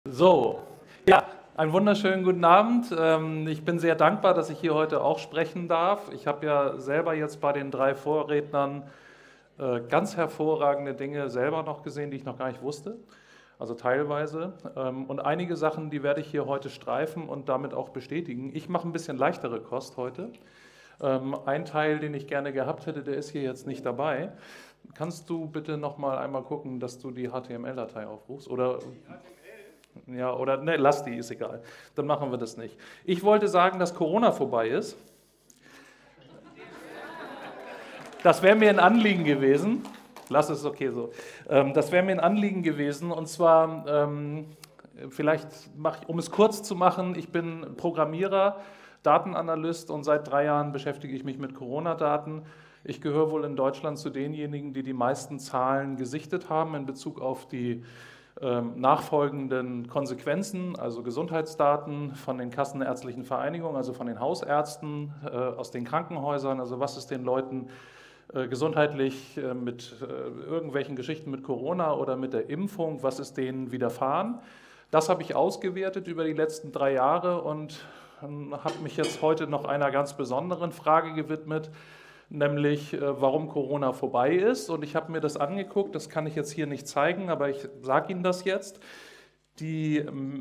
So, ja, einen wunderschönen guten Abend. Ich bin sehr dankbar, dass ich hier heute auch sprechen darf. Ich habe ja selber jetzt bei den drei Vorrednern ganz hervorragende Dinge selber noch gesehen, die ich noch gar nicht wusste, also teilweise. Und einige Sachen, die werde ich hier heute streifen und damit auch bestätigen. Ich mache ein bisschen leichtere Kost heute. Ein Teil, den ich gerne gehabt hätte, der ist hier jetzt nicht dabei. Kannst du bitte noch mal einmal gucken, dass du die HTML-Datei aufrufst? Oder ja, oder ne, lass die, ist egal. Dann machen wir das nicht. Ich wollte sagen, dass Corona vorbei ist. Das wäre mir ein Anliegen gewesen. Lass es, okay so. Das wäre mir ein Anliegen gewesen. Und zwar, vielleicht mache ich, um es kurz zu machen, ich bin Programmierer, Datenanalyst und seit 3 Jahren beschäftige ich mich mit Corona-Daten. Ich gehöre wohl in Deutschland zu denjenigen, die die meisten Zahlen gesichtet haben in Bezug auf die nachfolgenden Konsequenzen, also Gesundheitsdaten von den kassenärztlichen Vereinigungen, also von den Hausärzten, aus den Krankenhäusern, also was ist den Leuten gesundheitlich mit irgendwelchen Geschichten mit Corona oder mit der Impfung, was ist denen widerfahren. Das habe ich ausgewertet über die letzten 3 Jahre und habe mich jetzt heute noch einer ganz besonderen Frage gewidmet, nämlich warum Corona vorbei ist. Und ich habe mir das angeguckt, das kann ich jetzt hier nicht zeigen, aber ich sage Ihnen das jetzt. Die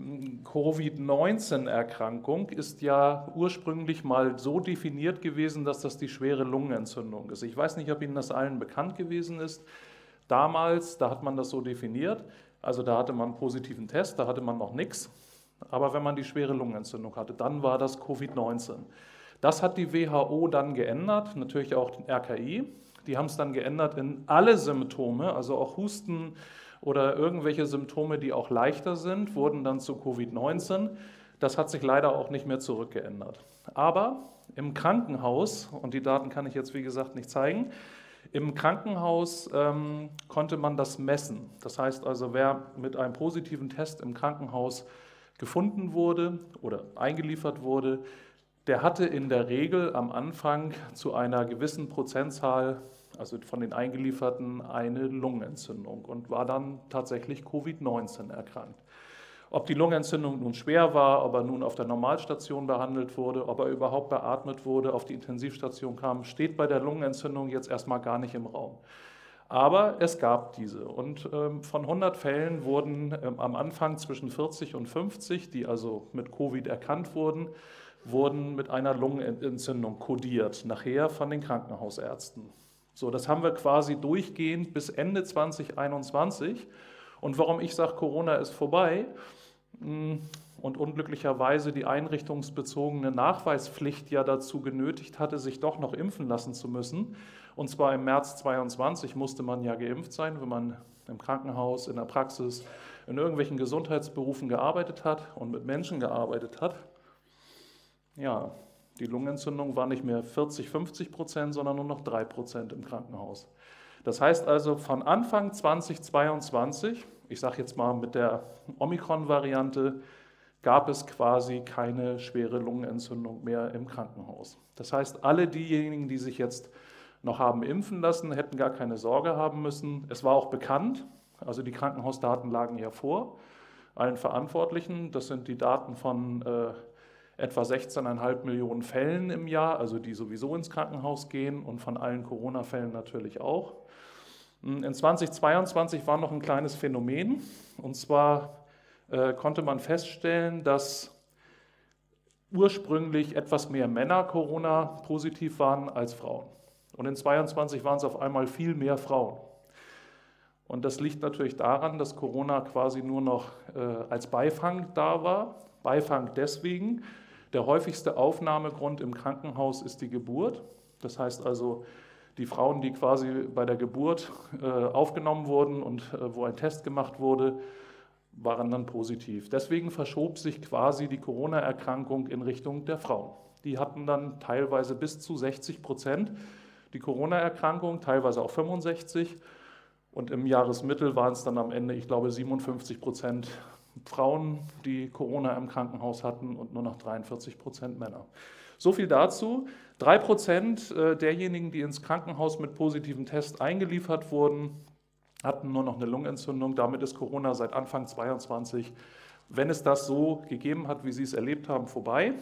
Covid-19-Erkrankung ist ja ursprünglich mal so definiert gewesen, dass das die schwere Lungenentzündung ist. Ich weiß nicht, ob Ihnen das allen bekannt gewesen ist. Damals, da hat man das so definiert, also da hatte man einen positiven Test, da hatte man noch nichts. Aber wenn man die schwere Lungenentzündung hatte, dann war das Covid-19. Das hat die WHO dann geändert, natürlich auch den RKI. Die haben es dann geändert in alle Symptome, also auch Husten oder irgendwelche Symptome, die auch leichter sind, wurden dann zu Covid-19. Das hat sich leider auch nicht mehr zurückgeändert. Aber im Krankenhaus, und die Daten kann ich jetzt wie gesagt nicht zeigen, im Krankenhaus konnte man das messen. Das heißt also, wer mit einem positiven Test im Krankenhaus gefunden wurde oder eingeliefert wurde, der hatte in der Regel am Anfang zu einer gewissen Prozentzahl, also von den Eingelieferten, eine Lungenentzündung und war dann tatsächlich Covid-19 erkrankt. Ob die Lungenentzündung nun schwer war, ob er nun auf der Normalstation behandelt wurde, ob er überhaupt beatmet wurde, auf die Intensivstation kam, steht bei der Lungenentzündung jetzt erstmal gar nicht im Raum. Aber es gab diese und von 100 Fällen wurden am Anfang zwischen 40 und 50, die also mit Covid erkannt wurden mit einer Lungenentzündung kodiert, nachher von den Krankenhausärzten. So, das haben wir quasi durchgehend bis Ende 2021. Und warum ich sage, Corona ist vorbei und unglücklicherweise die einrichtungsbezogene Nachweispflicht ja dazu genötigt hatte, sich doch noch impfen lassen zu müssen. Und zwar im März 2022 musste man ja geimpft sein, wenn man im Krankenhaus, in der Praxis, in irgendwelchen Gesundheitsberufen gearbeitet hat und mit Menschen gearbeitet hat. Ja, die Lungenentzündung war nicht mehr 40-50%, sondern nur noch 3% im Krankenhaus. Das heißt also, von Anfang 2022, ich sage jetzt mal mit der Omikron-Variante, gab es quasi keine schwere Lungenentzündung mehr im Krankenhaus. Das heißt, alle diejenigen, die sich jetzt noch haben impfen lassen, hätten gar keine Sorge haben müssen. Es war auch bekannt, also die Krankenhausdaten lagen ja vor, allen Verantwortlichen. Das sind die Daten von etwa 16,5 Millionen Fällen im Jahr, also die sowieso ins Krankenhaus gehen und von allen Corona-Fällen natürlich auch. In 2022 war noch ein kleines Phänomen, und zwar konnte man feststellen, dass ursprünglich etwas mehr Männer Corona positiv waren als Frauen. Und in 2022 waren es auf einmal viel mehr Frauen. Und das liegt natürlich daran, dass Corona quasi nur noch als Beifang da war. Beifang deswegen, der häufigste Aufnahmegrund im Krankenhaus ist die Geburt. Das heißt also, die Frauen, die quasi bei der Geburt aufgenommen wurden und wo ein Test gemacht wurde, waren dann positiv. Deswegen verschob sich quasi die Corona-Erkrankung in Richtung der Frauen. Die hatten dann teilweise bis zu 60% die Corona-Erkrankung, teilweise auch 65%. Und im Jahresmittel waren es dann am Ende, ich glaube, 57% Frauen, die Corona im Krankenhaus hatten und nur noch 43% Männer. So viel dazu. 3% derjenigen, die ins Krankenhaus mit positivem Test eingeliefert wurden, hatten nur noch eine Lungenentzündung. Damit ist Corona seit Anfang 2022 wenn es das so gegeben hat, wie Sie es erlebt haben, vorbei.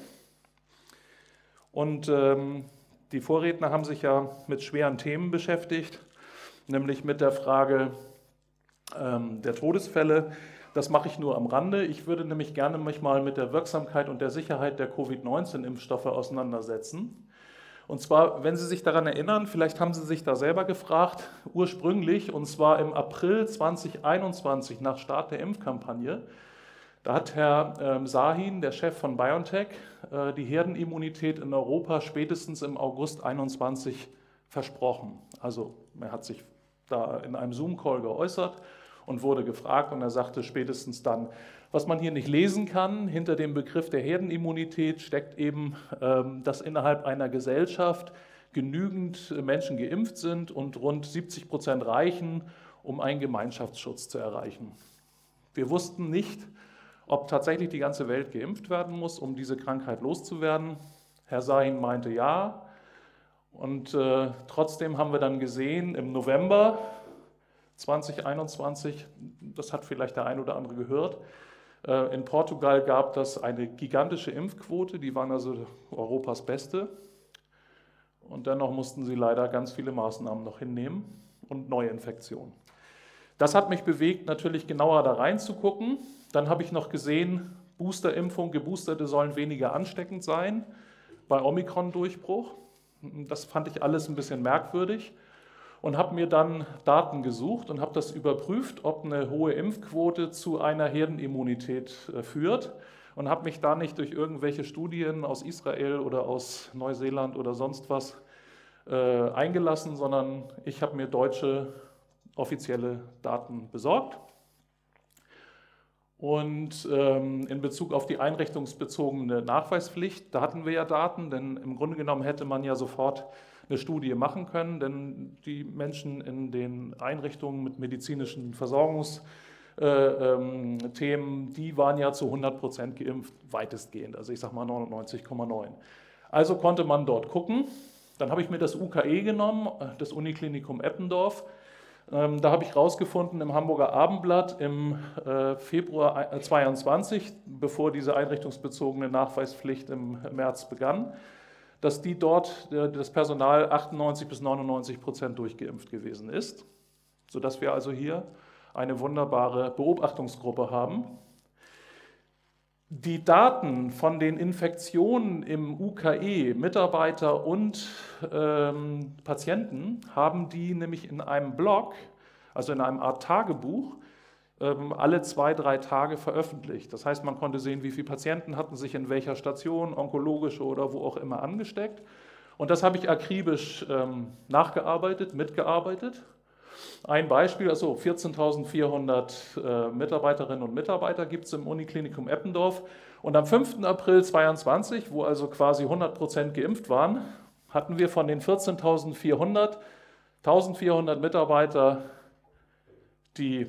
Und die Vorredner haben sich ja mit schweren Themen beschäftigt, nämlich mit der Frage der Todesfälle. Das mache ich nur am Rande. Ich würde nämlich gerne mich mal mit der Wirksamkeit und der Sicherheit der Covid-19-Impfstoffe auseinandersetzen. Und zwar, wenn Sie sich daran erinnern, vielleicht haben Sie sich da selber gefragt, ursprünglich, und zwar im April 2021 nach Start der Impfkampagne, da hat Herr Sahin, der Chef von BioNTech, die Herdenimmunität in Europa spätestens im August 2021 versprochen. Also er hat sich da in einem Zoom-Call geäußert und wurde gefragt und er sagte spätestens dann, was man hier nicht lesen kann, hinter dem Begriff der Herdenimmunität steckt eben, dass innerhalb einer Gesellschaft genügend Menschen geimpft sind und rund 70% reichen, um einen Gemeinschaftsschutz zu erreichen. Wir wussten nicht, ob tatsächlich die ganze Welt geimpft werden muss, um diese Krankheit loszuwerden. Herr Sahin meinte ja. Und trotzdem haben wir dann gesehen, im November 2021, das hat vielleicht der ein oder andere gehört, in Portugal gab es eine gigantische Impfquote, die waren also Europas beste. Und dennoch mussten sie leider ganz viele Maßnahmen noch hinnehmen und Neuinfektionen. Das hat mich bewegt, natürlich genauer da reinzugucken. Dann habe ich noch gesehen, Boosterimpfung, Geboosterte sollen weniger ansteckend sein bei Omikron-Durchbruch. Das fand ich alles ein bisschen merkwürdig und habe mir dann Daten gesucht und habe das überprüft, ob eine hohe Impfquote zu einer Herdenimmunität führt und habe mich da nicht durch irgendwelche Studien aus Israel oder aus Neuseeland oder sonst was eingelassen, sondern ich habe mir deutsche offizielle Daten besorgt. Und in Bezug auf die einrichtungsbezogene Nachweispflicht, da hatten wir ja Daten, denn im Grunde genommen hätte man ja sofort eine Studie machen können, denn die Menschen in den Einrichtungen mit medizinischen Versorgungsthemen, die waren ja zu 100% geimpft, weitestgehend, also ich sage mal 99,9. Also konnte man dort gucken. Dann habe ich mir das UKE genommen, das Uniklinikum Eppendorf. Da habe ich rausgefunden im Hamburger Abendblatt im Februar 2022, bevor diese einrichtungsbezogene Nachweispflicht im März begann, dass die dort das Personal 98 bis 99% durchgeimpft gewesen ist, sodass wir also hier eine wunderbare Beobachtungsgruppe haben. Die Daten von den Infektionen im UKE, Mitarbeiter und Patienten, haben die nämlich in einem Blog, also in einem Art Tagebuch, alle 2-3 Tage veröffentlicht. Das heißt, man konnte sehen, wie viele Patienten hatten sich in welcher Station, onkologische oder wo auch immer angesteckt. Und das habe ich akribisch nachgearbeitet, mitgearbeitet. Ein Beispiel, also 14.400 Mitarbeiterinnen und Mitarbeiter gibt es im Uniklinikum Eppendorf. Und am 5. April 2022, wo also quasi 100% geimpft waren, hatten wir von den 14.400 1.400 Mitarbeiter, die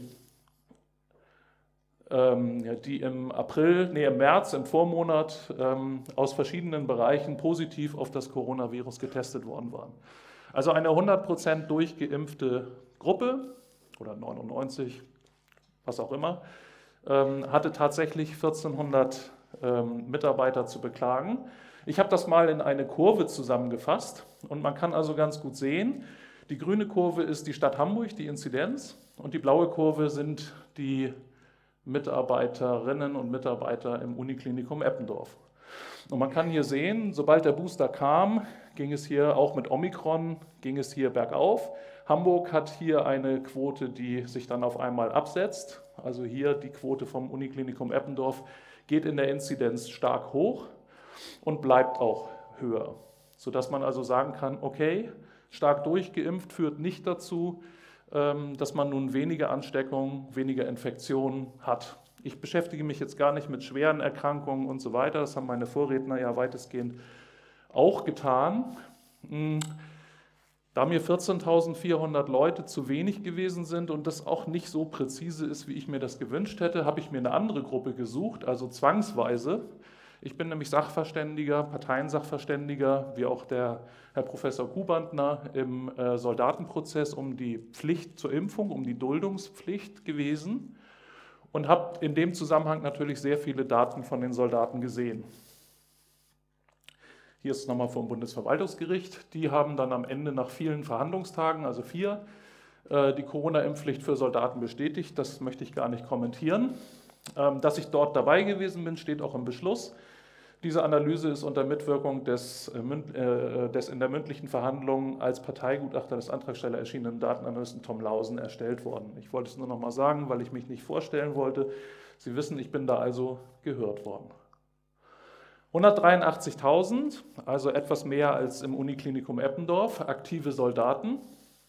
im März, im Vormonat, aus verschiedenen Bereichen positiv auf das Coronavirus getestet worden waren. Also eine 100% durchgeimpfte Gruppe, oder 99, was auch immer, hatte tatsächlich 1.400 Mitarbeiter zu beklagen. Ich habe das mal in eine Kurve zusammengefasst und man kann also ganz gut sehen, die grüne Kurve ist die Stadt Hamburg, die Inzidenz, und die blaue Kurve sind die Mitarbeiterinnen und Mitarbeiter im Uniklinikum Eppendorf. Und man kann hier sehen, sobald der Booster kam, ging es hier auch mit Omikron, ging es hier bergauf. Hamburg hat hier eine Quote, die sich dann auf einmal absetzt. Also hier die Quote vom Uniklinikum Eppendorf geht in der Inzidenz stark hoch und bleibt auch höher. Sodass man also sagen kann, okay, stark durchgeimpft führt nicht dazu, dass man nun weniger Ansteckungen, weniger Infektionen hat. Ich beschäftige mich jetzt gar nicht mit schweren Erkrankungen und so weiter, das haben meine Vorredner ja weitestgehend auch getan. Da mir 14.400 Leute zu wenig gewesen sind und das auch nicht so präzise ist, wie ich mir das gewünscht hätte, habe ich mir eine andere Gruppe gesucht, also zwangsweise. Ich bin nämlich Sachverständiger, Parteiensachverständiger, wie auch der Herr Professor Kubantner im Soldatenprozess um die Pflicht zur Impfung, um die Duldungspflicht gewesen. und habe in dem Zusammenhang natürlich sehr viele Daten von den Soldaten gesehen. Hier ist es nochmal vom Bundesverwaltungsgericht. Die haben dann am Ende nach vielen Verhandlungstagen, also 4, die Corona-Impfpflicht für Soldaten bestätigt. Das möchte ich gar nicht kommentieren. Dass ich dort dabei gewesen bin, steht auch im Beschluss. Diese Analyse ist unter Mitwirkung des in der mündlichen Verhandlung als Parteigutachter des Antragsteller erschienenen Datenanalysten Tom Lausen erstellt worden. Ich wollte es nur noch mal sagen, weil ich mich nicht vorstellen wollte. Sie wissen, ich bin da also gehört worden. 183.000, also etwas mehr als im Uniklinikum Eppendorf, aktive Soldaten,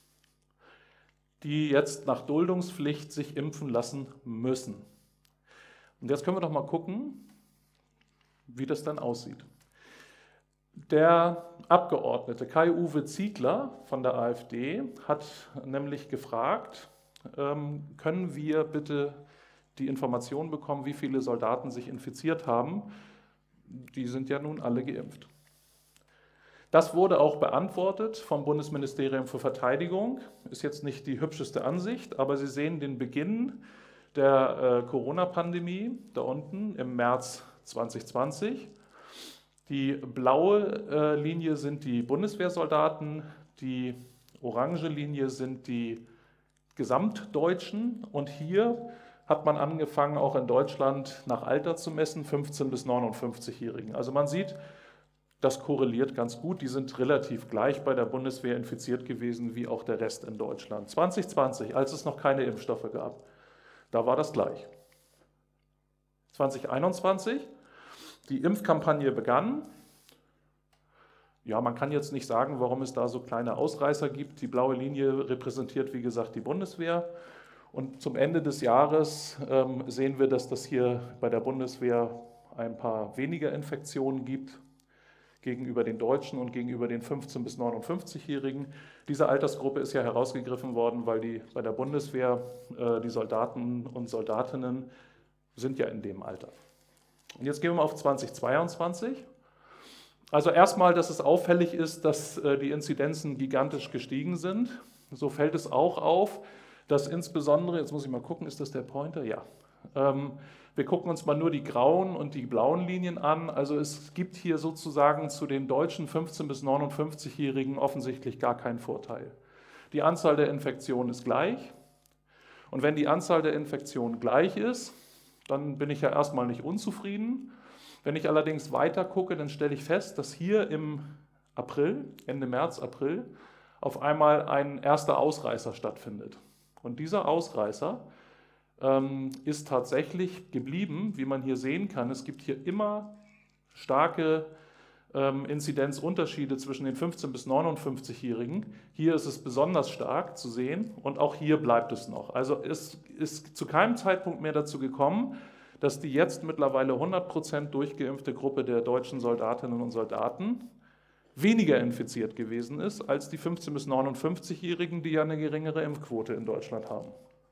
die jetzt nach Duldungspflicht sich impfen lassen müssen. Und jetzt können wir doch mal gucken, wie das dann aussieht. Der Abgeordnete Kai-Uwe Ziegler von der AfD hat nämlich gefragt, können wir bitte die Information bekommen, wie viele Soldaten sich infiziert haben? Die sind ja nun alle geimpft. Das wurde auch beantwortet vom Bundesministerium für Verteidigung. Ist jetzt nicht die hübscheste Ansicht, aber Sie sehen den Beginn der Corona-Pandemie da unten im März 2020. Die blaue Linie sind die Bundeswehrsoldaten, die orange Linie sind die Gesamtdeutschen und hier hat man angefangen, auch in Deutschland nach Alter zu messen, 15- bis 59-Jährigen. Also man sieht, das korreliert ganz gut. Die sind relativ gleich bei der Bundeswehr infiziert gewesen, wie auch der Rest in Deutschland. 2020, als es noch keine Impfstoffe gab, da war das gleich. 2021, die Impfkampagne begann. Ja, man kann jetzt nicht sagen, warum es da so kleine Ausreißer gibt. Die blaue Linie repräsentiert, wie gesagt, die Bundeswehr. Und zum Ende des Jahres sehen wir, dass das hier bei der Bundeswehr ein paar weniger Infektionen gibt gegenüber den Deutschen und gegenüber den 15- bis 59-Jährigen. Diese Altersgruppe ist ja herausgegriffen worden, weil bei der Bundeswehr die Soldaten und Soldatinnen sind ja in dem Alter. Und jetzt gehen wir mal auf 2022. Also erstmal, dass es auffällig ist, dass die Inzidenzen gigantisch gestiegen sind. So fällt es auch auf, dass insbesondere, jetzt muss ich mal gucken, ist das der Pointer? Ja. Wir gucken uns mal nur die grauen und die blauen Linien an. Also es gibt hier sozusagen zu den deutschen 15- bis 59-Jährigen offensichtlich gar keinen Vorteil. Die Anzahl der Infektionen ist gleich. Und wenn die Anzahl der Infektionen gleich ist, dann bin ich ja erstmal nicht unzufrieden. Wenn ich allerdings weiter gucke, dann stelle ich fest, dass hier im April, Ende März, April, auf einmal ein erster Ausreißer stattfindet. Und dieser Ausreißer ist tatsächlich geblieben, wie man hier sehen kann. Es gibt hier immer starke Inzidenzunterschiede zwischen den 15- bis 59-Jährigen. Hier ist es besonders stark zu sehen und auch hier bleibt es noch. Also es ist zu keinem Zeitpunkt mehr dazu gekommen, dass die jetzt mittlerweile 100% durchgeimpfte Gruppe der deutschen Soldatinnen und Soldaten weniger infiziert gewesen ist als die 15- bis 59-Jährigen, die ja eine geringere Impfquote in Deutschland haben.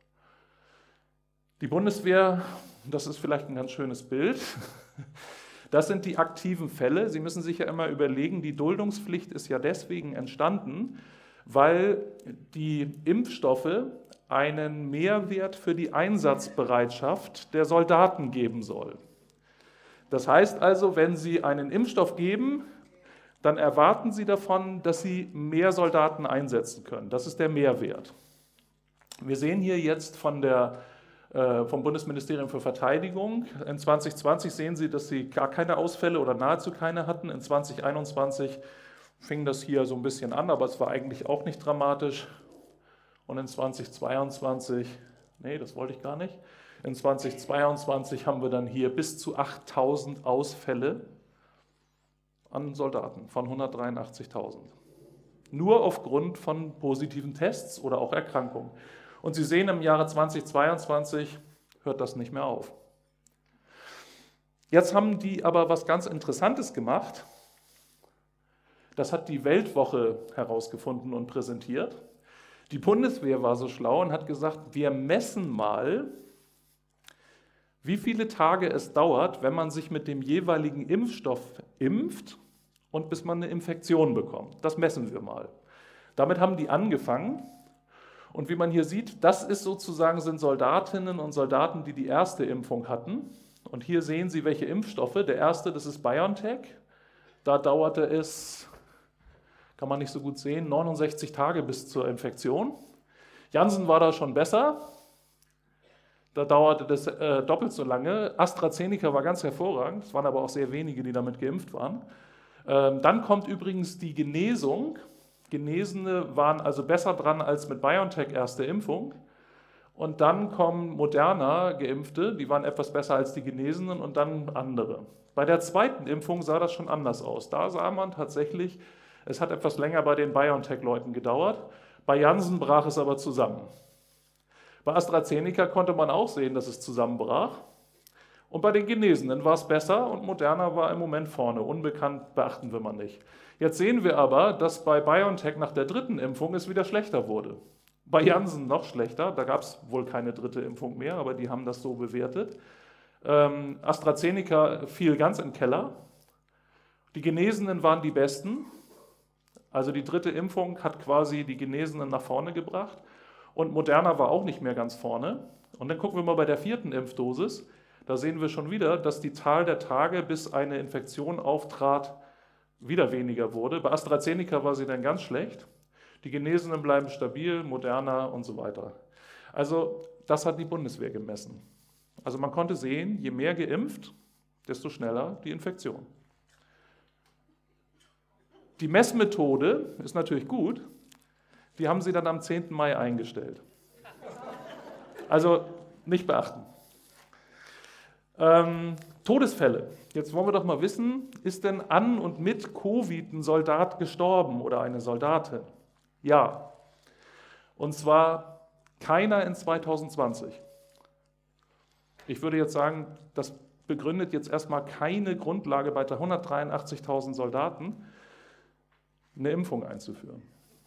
Die Bundeswehr, das ist vielleicht ein ganz schönes Bild, das sind die aktiven Fälle. Sie müssen sich ja immer überlegen, die Duldungspflicht ist ja deswegen entstanden, weil die Impfstoffe einen Mehrwert für die Einsatzbereitschaft der Soldaten geben soll. Das heißt also, wenn Sie einen Impfstoff geben, dann erwarten Sie davon, dass Sie mehr Soldaten einsetzen können. Das ist der Mehrwert. Wir sehen hier jetzt vom Bundesministerium für Verteidigung, in 2020 sehen Sie, dass Sie gar keine Ausfälle oder nahezu keine hatten. In 2021 fing das hier so ein bisschen an, aber es war eigentlich auch nicht dramatisch. Und in 2022, nee, das wollte ich gar nicht, in 2022 haben wir dann hier bis zu 8.000 Ausfälle an Soldaten von 183.000. Nur aufgrund von positiven Tests oder auch Erkrankungen. Und Sie sehen, im Jahre 2022 hört das nicht mehr auf. Jetzt haben die aber was ganz Interessantes gemacht. Das hat die Weltwoche herausgefunden und präsentiert. Die Bundeswehr war so schlau und hat gesagt, wir messen mal, wie viele Tage es dauert, wenn man sich mit dem jeweiligen Impfstoff impft und bis man eine Infektion bekommt. Das messen wir mal. Damit haben die angefangen Und wie man hier sieht, das ist sozusagen, sind Soldatinnen und Soldaten, die die erste Impfung hatten. Und hier sehen Sie, welche Impfstoffe. Der erste, das ist BioNTech. Da dauerte es, kann man nicht so gut sehen, 69 Tage bis zur Infektion. Janssen war da schon besser. Da dauerte das doppelt so lange. AstraZeneca war ganz hervorragend. Es waren aber auch sehr wenige, die damit geimpft waren. Dann kommt übrigens die Genesung. Genesene waren also besser dran als mit BioNTech erste Impfung. Und dann kommen Moderna Geimpfte, die waren etwas besser als die Genesenen und dann andere. Bei der zweiten Impfung sah das schon anders aus. Da sah man tatsächlich, es hat etwas länger bei den BioNTech-Leuten gedauert. Bei Janssen brach es aber zusammen. Bei AstraZeneca konnte man auch sehen, dass es zusammenbrach. Und bei den Genesenen war es besser und Moderna war im Moment vorne. Unbekannt beachten wir mal nicht. Jetzt sehen wir aber, dass bei BioNTech nach der dritten Impfung es wieder schlechter wurde. Bei Janssen noch schlechter, da gab es wohl keine dritte Impfung mehr, aber die haben das so bewertet. AstraZeneca fiel ganz im Keller. Die Genesenen waren die besten. Also die dritte Impfung hat quasi die Genesenen nach vorne gebracht. Und Moderna war auch nicht mehr ganz vorne. Und dann gucken wir mal bei der vierten Impfdosis. Da sehen wir schon wieder, dass die Zahl der Tage, bis eine Infektion auftrat, wieder weniger wurde. Bei AstraZeneca war sie dann ganz schlecht. Die Genesenen bleiben stabil, Moderna und so weiter. Also das hat die Bundeswehr gemessen. Also man konnte sehen, je mehr geimpft, desto schneller die Infektion. Die Messmethode ist natürlich gut. Die haben sie dann am 10. Mai eingestellt. Also nicht beachten. Todesfälle. Jetzt wollen wir doch mal wissen, ist denn an und mit Covid ein Soldat gestorben oder eine Soldatin? Ja. Und zwar keiner in 2020. Ich würde jetzt sagen, das begründet jetzt erstmal keine Grundlage bei 183.000 Soldaten, eine Impfung einzuführen.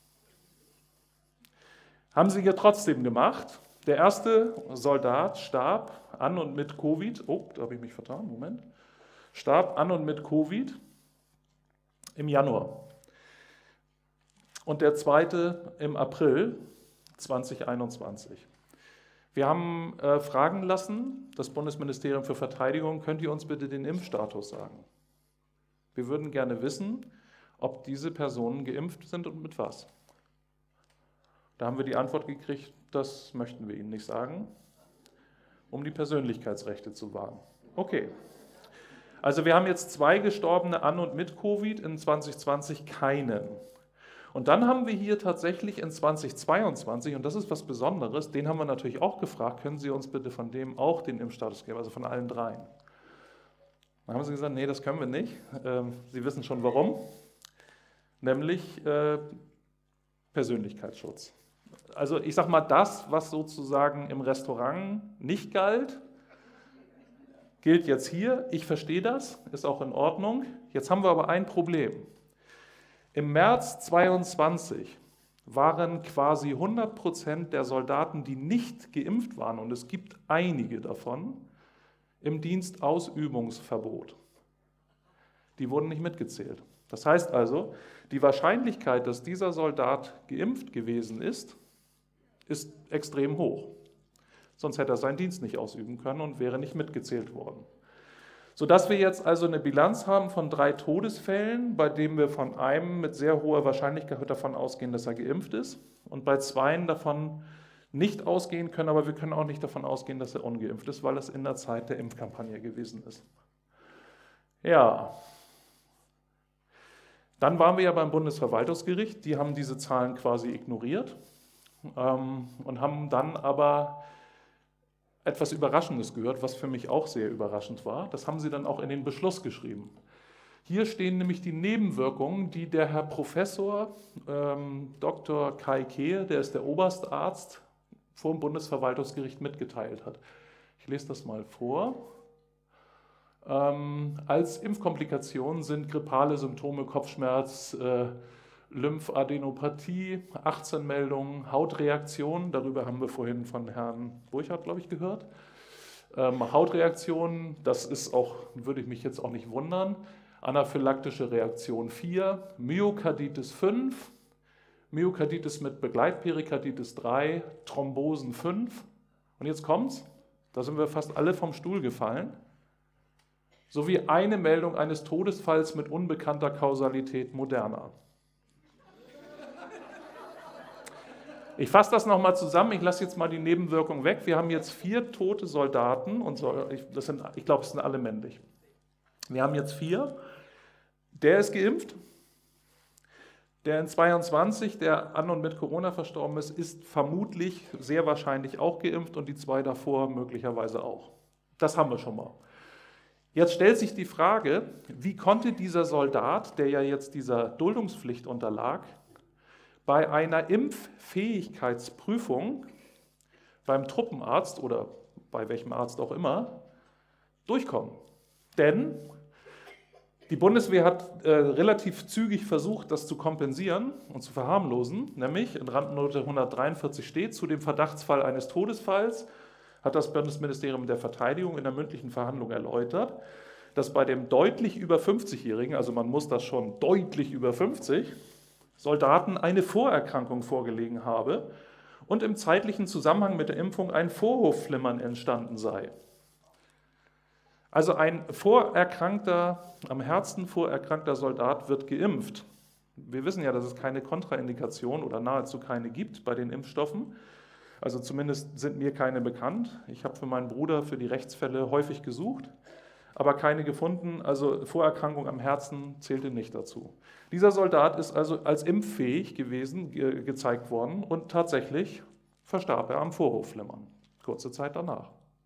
Haben sie ja trotzdem gemacht. Der erste Soldat starb an und mit Covid, da habe ich mich vertan, Moment, starb an und mit Covid im Januar. Und der zweite im April 2021. Wir haben fragen lassen, das Bundesministerium für Verteidigung, könnt ihr uns bitte den Impfstatus sagen? Wir würden gerne wissen, ob diese Personen geimpft sind und mit was. Da haben wir die Antwort gekriegt, das möchten wir Ihnen nicht sagen, um die Persönlichkeitsrechte zu wahren. Okay, also wir haben jetzt 2 Gestorbene an und mit Covid, in 2020 keinen. Und dann haben wir hier tatsächlich in 2022, und das ist was Besonderes, den haben wir natürlich auch gefragt, können Sie uns bitte von dem auch den Impfstatus geben, also von allen 3. Dann haben sie gesagt, nee, das können wir nicht. Sie wissen schon warum, nämlich Persönlichkeitsschutz. Also ich sage mal, das, was sozusagen im Restaurant nicht galt, gilt jetzt hier. Ich verstehe das, ist auch in Ordnung. Jetzt haben wir aber ein Problem. Im März 2022 waren quasi 100% der Soldaten, die nicht geimpft waren, und es gibt einige davon, im Dienstausübungsverbot. Die wurden nicht mitgezählt. Das heißt also, die Wahrscheinlichkeit, dass dieser Soldat geimpft gewesen ist extrem hoch. Sonst hätte er seinen Dienst nicht ausüben können und wäre nicht mitgezählt worden. Sodass wir jetzt also eine Bilanz haben von 3 Todesfällen, bei denen wir von einem mit sehr hoher Wahrscheinlichkeit davon ausgehen, dass er geimpft ist, und bei 2 davon nicht ausgehen können, aber wir können auch nicht davon ausgehen, dass er ungeimpft ist, weil es in der Zeit der Impfkampagne gewesen ist. Ja. Dann waren wir ja beim Bundesverwaltungsgericht, die haben diese Zahlen quasi ignoriert und haben dann aber etwas Überraschendes gehört, was für mich auch sehr überraschend war. Das haben sie dann auch in den Beschluss geschrieben. Hier stehen nämlich die Nebenwirkungen, die der Herr Professor Dr. Kai Kehe, der ist der Oberstarzt, vor dem Bundesverwaltungsgericht mitgeteilt hat. Ich lese das mal vor. Als Impfkomplikationen sind grippale Symptome, Kopfschmerz, Lymphadenopathie, 18 Meldungen, Hautreaktionen, darüber haben wir vorhin von Herrn Burchardt, glaube ich, gehört. Hautreaktionen, das ist auch, würde ich mich jetzt auch nicht wundern, anaphylaktische Reaktion 4, Myokarditis 5, Myokarditis mit Begleitperikarditis 3, Thrombosen 5. Und jetzt kommt's, da sind wir fast alle vom Stuhl gefallen, sowie eine Meldung eines Todesfalls mit unbekannter Kausalität Moderna. Ich fasse das nochmal zusammen, ich lasse jetzt mal die Nebenwirkung weg. Wir haben jetzt 4 tote Soldaten, und ich glaube, es sind alle männlich. Wir haben jetzt 4. Der ist geimpft. Der in 22, der an und mit Corona verstorben ist, ist vermutlich, sehr wahrscheinlich auch geimpft und die 2 davor möglicherweise auch. Das haben wir schon mal. Jetzt stellt sich die Frage, wie konnte dieser Soldat, der ja jetzt dieser Duldungspflicht unterlag, bei einer Impffähigkeitsprüfung beim Truppenarzt oder bei welchem Arzt auch immer durchkommen? Denn die Bundeswehr hat relativ zügig versucht, das zu kompensieren und zu verharmlosen, nämlich in Randnote 143 steht, zu dem Verdachtsfall eines Todesfalls hat das Bundesministerium der Verteidigung in der mündlichen Verhandlung erläutert, dass bei dem deutlich über 50-Jährigen, also man muss das schon deutlich über 50, Soldaten eine Vorerkrankung vorgelegen habe und im zeitlichen Zusammenhang mit der Impfung ein Vorhofflimmern entstanden sei. Also ein am Herzen vorerkrankter Soldat wird geimpft. Wir wissen ja, dass es keine Kontraindikation oder nahezu keine gibt bei den Impfstoffen. Also zumindest sind mir keine bekannt. Ich habe für meinen Bruder für die Rechtsfälle häufig gesucht, aber keine gefunden. Also Vorerkrankung am Herzen zählte nicht dazu. Dieser Soldat ist also als impffähig gewesen, gezeigt worden und tatsächlich verstarb er am Vorhofflimmern, kurze Zeit danach.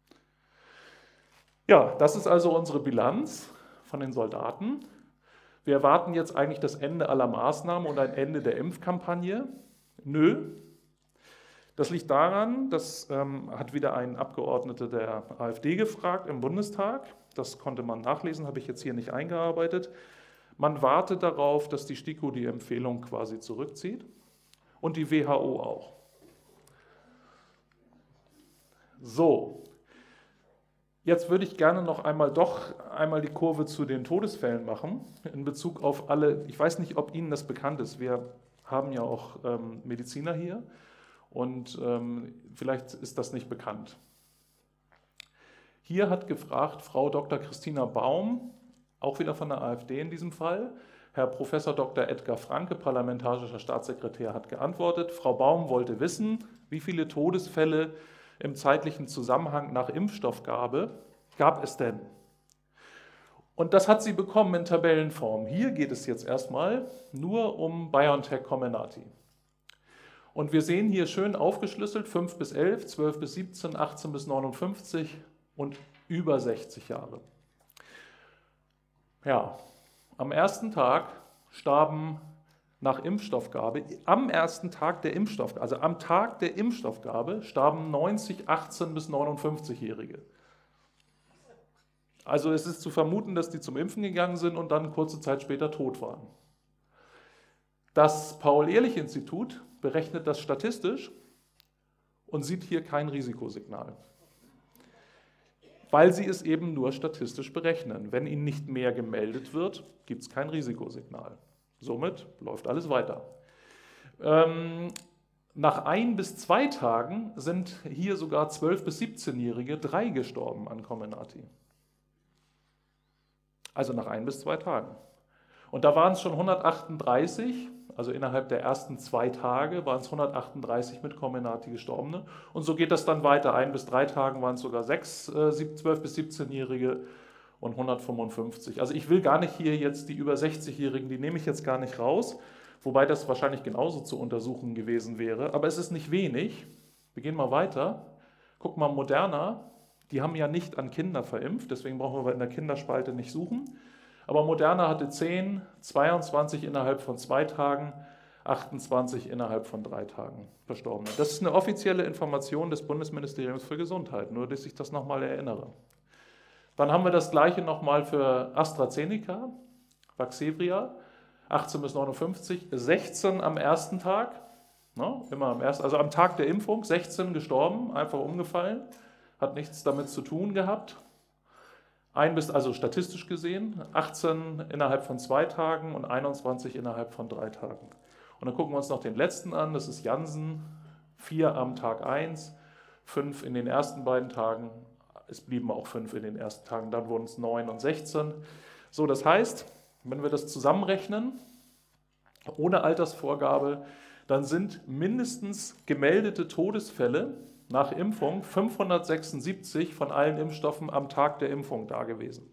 Ja, das ist also unsere Bilanz von den Soldaten. Wir erwarten jetzt eigentlich das Ende aller Maßnahmen und ein Ende der Impfkampagne. Nö. Das liegt daran, das hat wieder ein Abgeordneter der AfD gefragt im Bundestag. Das konnte man nachlesen, habe ich jetzt hier nicht eingearbeitet. Man wartet darauf, dass die STIKO die Empfehlung quasi zurückzieht und die WHO auch. So, jetzt würde ich gerne noch einmal die Kurve zu den Todesfällen machen, in Bezug auf alle, ich weiß nicht, ob Ihnen das bekannt ist, wir haben ja auch Mediziner hier und vielleicht ist das nicht bekannt. Hier hat gefragt Frau Dr. Christina Baum, auch wieder von der AfD in diesem Fall, Herr Prof. Dr. Edgar Franke, parlamentarischer Staatssekretär, hat geantwortet. Frau Baum wollte wissen, wie viele Todesfälle im zeitlichen Zusammenhang nach Impfstoffgabe gab es denn? Und das hat sie bekommen in Tabellenform. Hier geht es jetzt erstmal nur um BioNTech Comirnaty. Und wir sehen hier schön aufgeschlüsselt 5 bis 11, 12 bis 17, 18 bis 59 und über 60 Jahre. Ja, am ersten Tag starben nach Impfstoffgabe, am ersten Tag der Impfstoffgabe, also am Tag der Impfstoffgabe, starben 90 18- bis 59-Jährige. Also es ist zu vermuten, dass die zum Impfen gegangen sind und dann kurze Zeit später tot waren. Das Paul-Ehrlich-Institut berechnet das statistisch und sieht hier kein Risikosignal, weil sie es eben nur statistisch berechnen. Wenn ihnen nicht mehr gemeldet wird, gibt es kein Risikosignal. Somit läuft alles weiter. Nach 1 bis 2 Tagen sind hier sogar 12- bis 17-Jährige 3 gestorben an Comirnaty. Also nach 1 bis 2 Tagen. Und da waren es schon 138, also innerhalb der ersten 2 Tage waren es 138 mit Comirnaty Gestorbene. Und so geht das dann weiter. 1 bis 3 Tagen waren es sogar 12- bis 17-Jährige und 155. Also ich will gar nicht hier jetzt die über 60-Jährigen, die nehme ich jetzt gar nicht raus, wobei das wahrscheinlich genauso zu untersuchen gewesen wäre. Aber es ist nicht wenig. Wir gehen mal weiter. Guck mal, Moderna, die haben ja nicht an Kinder verimpft, deswegen brauchen wir in der Kinderspalte nicht suchen. Aber Moderna hatte 10, 22 innerhalb von 2 Tagen, 28 innerhalb von 3 Tagen Verstorbene. Das ist eine offizielle Information des Bundesministeriums für Gesundheit, nur dass ich das nochmal erinnere. Dann haben wir das Gleiche nochmal für AstraZeneca, Vaxzevria, 18 bis 59, 16 am ersten Tag, ne, immer also am Tag der Impfung, 16 gestorben, einfach umgefallen, hat nichts damit zu tun gehabt. Also statistisch gesehen, 18 innerhalb von 2 Tagen und 21 innerhalb von 3 Tagen. Und dann gucken wir uns noch den letzten an, das ist Janssen, 4 am Tag 1, 5 in den ersten beiden Tagen, es blieben auch 5 in den ersten Tagen, dann wurden es 9 und 16. So, das heißt, wenn wir das zusammenrechnen, ohne Altersvorgabe, dann sind mindestens gemeldete Todesfälle nach Impfung 576 von allen Impfstoffen am Tag der Impfung da gewesen.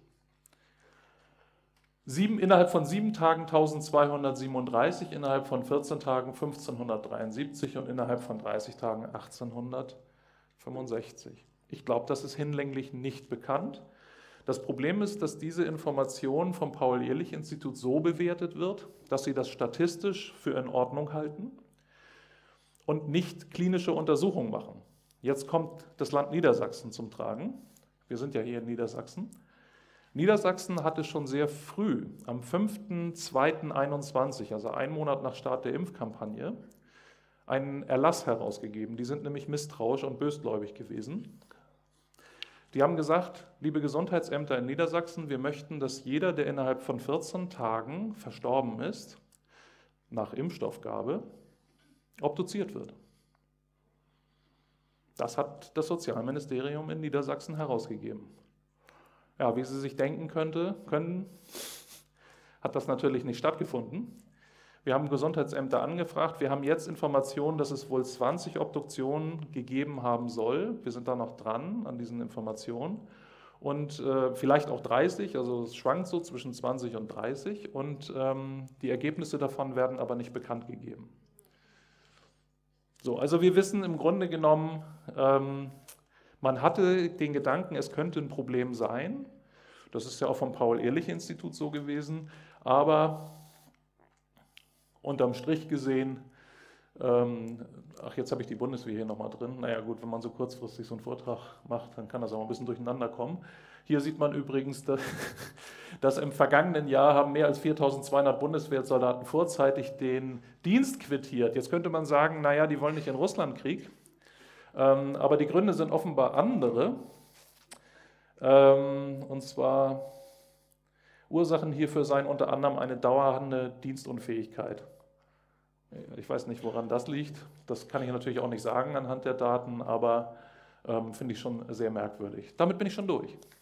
Innerhalb von 7 Tagen 1237, innerhalb von 14 Tagen 1573 und innerhalb von 30 Tagen 1865. Ich glaube, das ist hinlänglich nicht bekannt. Das Problem ist, dass diese Information vom Paul-Ehrlich-Institut so bewertet wird, dass sie das statistisch für in Ordnung halten und nicht klinische Untersuchungen machen. Jetzt kommt das Land Niedersachsen zum Tragen. Wir sind ja hier in Niedersachsen. Niedersachsen hatte schon sehr früh, am 5.2.21, also einen Monat nach Start der Impfkampagne, einen Erlass herausgegeben. Die sind nämlich misstrauisch und bösgläubig gewesen. Die haben gesagt, liebe Gesundheitsämter in Niedersachsen, wir möchten, dass jeder, der innerhalb von 14 Tagen verstorben ist, nach Impfstoffgabe, obduziert wird. Das hat das Sozialministerium in Niedersachsen herausgegeben. Ja, wie Sie sich denken können, hat das natürlich nicht stattgefunden. Wir haben Gesundheitsämter angefragt. Wir haben jetzt Informationen, dass es wohl 20 Obduktionen gegeben haben soll. Wir sind da noch dran an diesen Informationen. Und vielleicht auch 30, also es schwankt so zwischen 20 und 30. Und die Ergebnisse davon werden aber nicht bekannt gegeben. So, also wir wissen im Grunde genommen, man hatte den Gedanken, es könnte ein Problem sein. Das ist ja auch vom Paul-Ehrlich-Institut so gewesen. Aber unterm Strich gesehen, jetzt habe ich die Bundeswehr hier nochmal drin. Naja gut, wenn man so kurzfristig so einen Vortrag macht, dann kann das auch ein bisschen durcheinander kommen. Hier sieht man übrigens, dass im vergangenen Jahr haben mehr als 4.200 Bundeswehrsoldaten vorzeitig den Dienst quittiert. Jetzt könnte man sagen, naja, die wollen nicht in Russlandkrieg. Aber die Gründe sind offenbar andere. Und zwar Ursachen hierfür seien unter anderem eine dauernde Dienstunfähigkeit. Ich weiß nicht, woran das liegt. Das kann ich natürlich auch nicht sagen anhand der Daten, aber finde ich schon sehr merkwürdig. Damit bin ich schon durch.